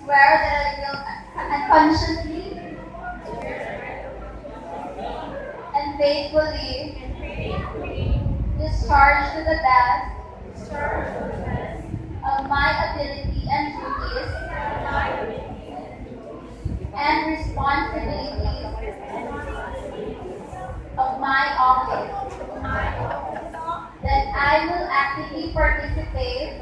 swear that I will unconsciously and faithfully discharge to the best of my ability and duties and responsibilities of my office. That I will actively participate